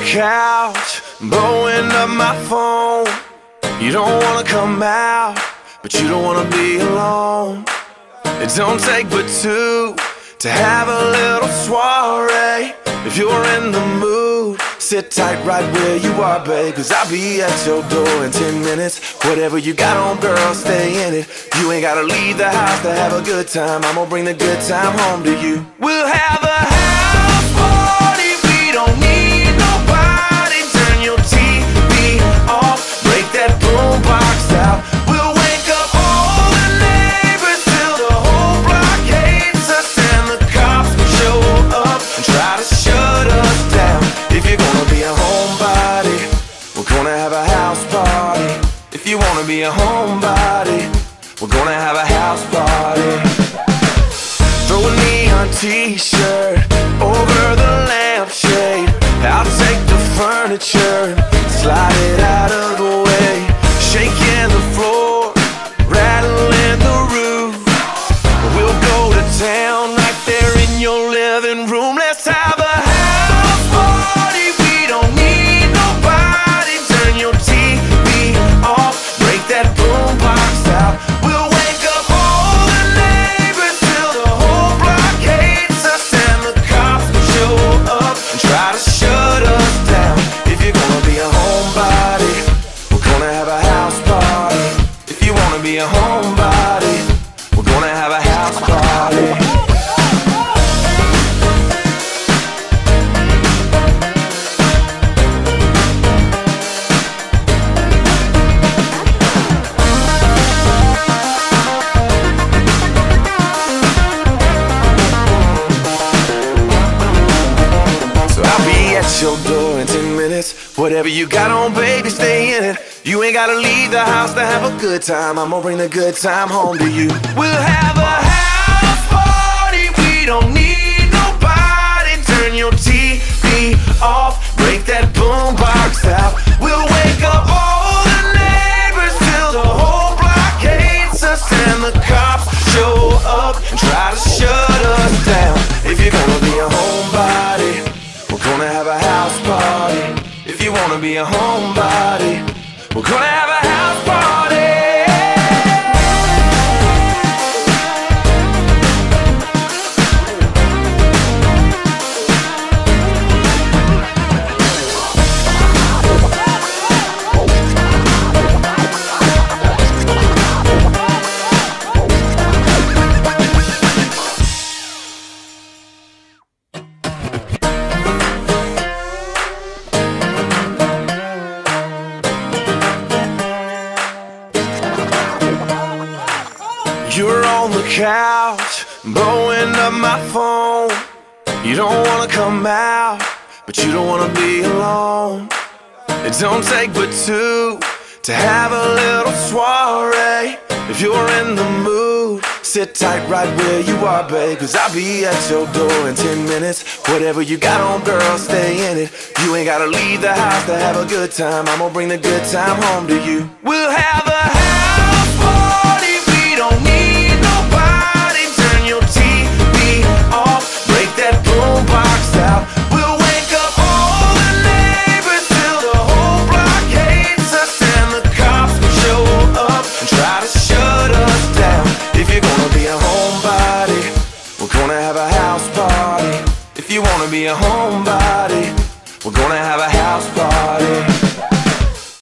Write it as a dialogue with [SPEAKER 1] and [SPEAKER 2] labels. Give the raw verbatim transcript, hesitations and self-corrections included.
[SPEAKER 1] couch, blowing up my phone. You don't wanna come out, but you don't wanna be alone. It don't take but two to have a little soiree. If you're in the mood, sit tight right where you are, babe, cause I'll be at your door in ten minutes. Whatever you got on, girl, stay in it. You ain't gotta leave the house to have a good time. I'm gonna bring the good time home to you. We'll have a house party, we don't need nobody. Turn your T V off, break that boombox out. We'll wake up all the neighbors till the whole block hates us, and the cops show up and try to shut us down. If you're gonna be a homebody, we're gonna have a house party. If you wanna be a homebody, we're gonna have a house party. Throw a neon t-shirt over the lampshade. I'll take the furniture, slide it out of the way. Shaking the floor, rattling the roof. We'll go to town right there in your living room. Let's have a house party, we don't need nobody. Turn your T V off, break that boombox out. We'll wake up all the neighbors till the whole block hates us, and the cops show up and try to shut us down. If you're gonna be a homebody, we're gonna have a house party. If you wanna be a homebody, we're gonna have a house party. Your door in ten minutes. Whatever you got on, baby, stay in it. You ain't gotta leave the house to have a good time. I'm gonna bring the good time home to you. We'll have a house party, we don't need nobody. Turn your T V off, break that boombox out. We'll wake up all the neighbors till the whole block hates us, and the cops show up and try to shut us down. If you're gonna be a homebody, we're gonna have a house party. If you wanna be a homebody, we're gonna have a house party. You're on the couch, blowing up my phone. You don't wanna come out, but you don't wanna be alone. It don't take but two to have a little soiree. If you're in the mood, sit tight right where you are, babe, cause I'll be at your door in ten minutes. Whatever you got on, girl, stay in it. You ain't gotta leave the house to have a good time. I'm gonna bring the good time home to you. We'll have a house party, we don't need nobody. Turn your T V off, break that boombox out. We'll wake up all the neighbors till the whole block hates us, and the cops show up and try to shut us down. If you're gonna be a homebody, we're gonna have a house party. If you wanna be a homebody,